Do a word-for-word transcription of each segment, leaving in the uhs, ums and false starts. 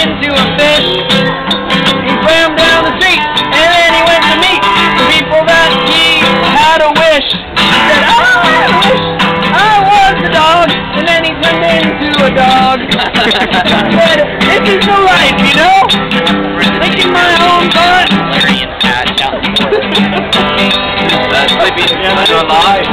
into a fish. He swam down the street, and then he went to meet the people that he had a wish. He said, oh, I wish I was a dog, and then he turned into a dog. He said, this is the life, you know? Licking my own butt. That's sleepy. Yeah, that's alive.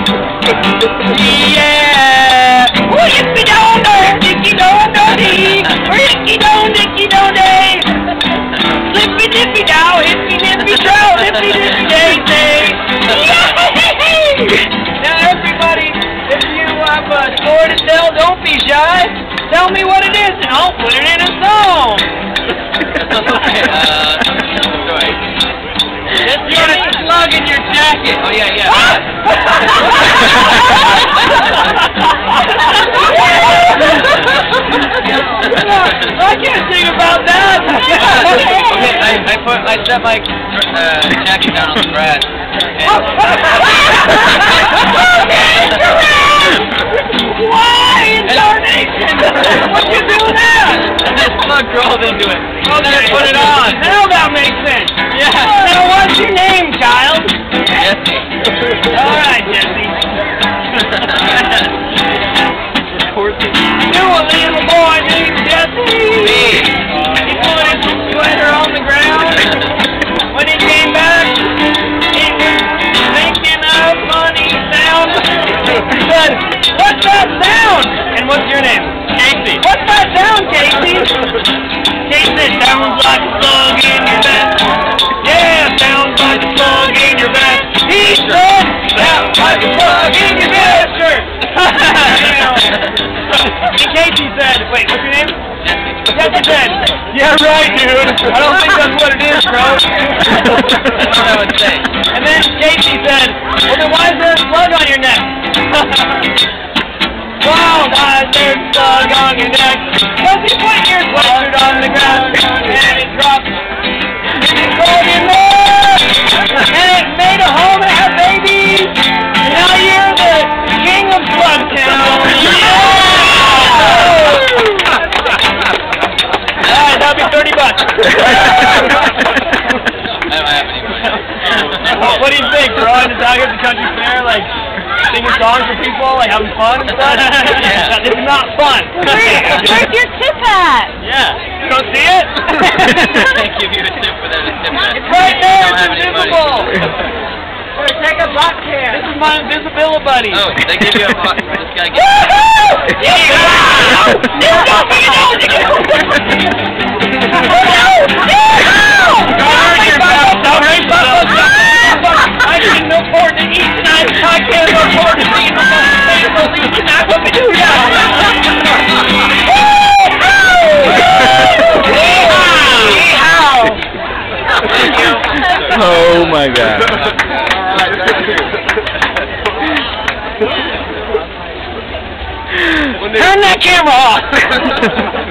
Yeah. Oh, yippee don't do, dicky don't do dee. Ricky don't, dicky don't day. Slippy dippy dow, hippy nippy trow, hippy dippy day day. Yay! Now everybody, if you have a story to tell, don't be shy. Tell me what it is, and I'll put it in a song. Okay. Uh, sorry. Just you got a slug in your jacket. Oh yeah, yeah. I can't sing about that. Okay, I, I put I set my uh, jacket down on the grass. Why incarnation? What you do that? And this slug crawled into it. Okay, Then I put it on. Now that makes sense. Yeah. Now what's your name, child? Jesse. All right, Jesse. You a little boy named Jesse. Me. He put his sweater on the ground. When he came back, he was making a funny sound. He said, what's that sound? And what's your name? Casey. What's that sound, Casey? Casey, sounds like a slug in your vest. Yeah, sounds like a slug in your vest. He said, sounds like a slug in your vest. Sure. And Casey said, wait, what's your name? Jesse said, yeah, right, dude. I don't think that's what it is, bro. That's what I would say. And then Casey said, well, then why is there a slug on your neck? Wow, why is there a slug on your neck? Because you put your sweatshirt on the ground, and it dropped. And it rolled in there, and it made a home and had babies. And now you're the king of Slugtown. Yeah! Alright, that'll be thirty bucks. I don't have any money. What, what do you think, bro? Just out here at the country fair, like, singing songs for people, like, having fun and stuff? Yeah. This is not fun. Where, where's your tip at? Yeah. You don't see it? They give you a tip for them to tip it. It's right there. Don't It's have any invisible. money. Take a buck can. This is my invisibility buddy. Oh, they give you a buck. This guy gets Woohoo! Yeah! I can afford to eat tonight. I can't afford to eat. I'm going to leave tonight. What we do now? Oh my God. Turn that camera off!